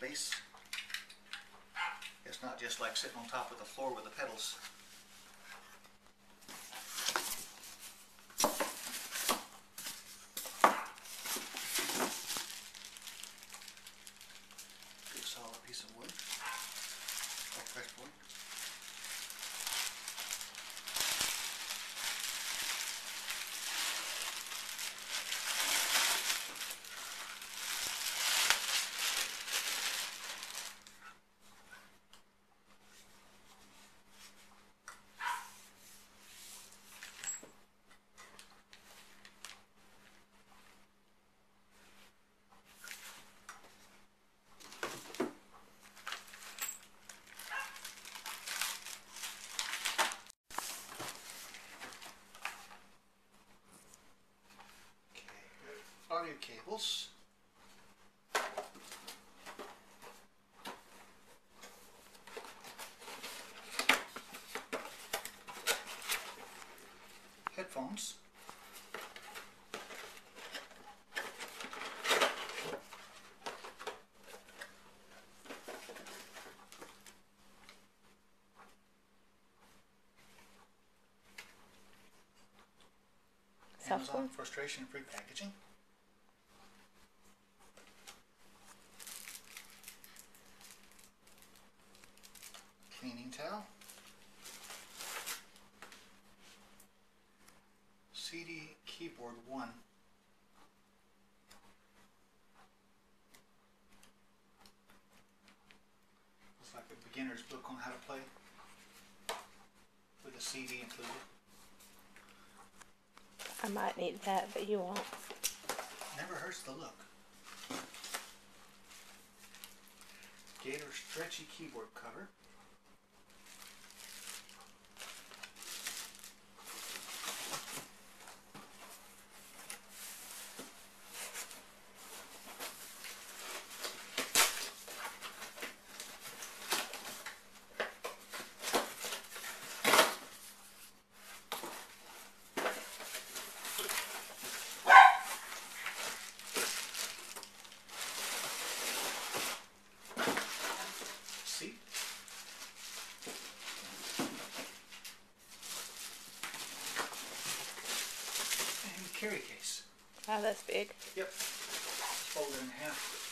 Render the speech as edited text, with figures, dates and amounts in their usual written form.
bass. It's not just like sitting on top of the floor with the pedals. Good solid piece of wood, or fresh wood. Audio cables, headphones, Amazon frustration-free packaging. Cleaning towel, CD keyboard 1, looks like a beginner's book on how to play with a CD included. I might need that, but you won't. Never hurts to look. Gator stretchy keyboard cover. Carry case. Wow, that's big. Yep. Fold it in half.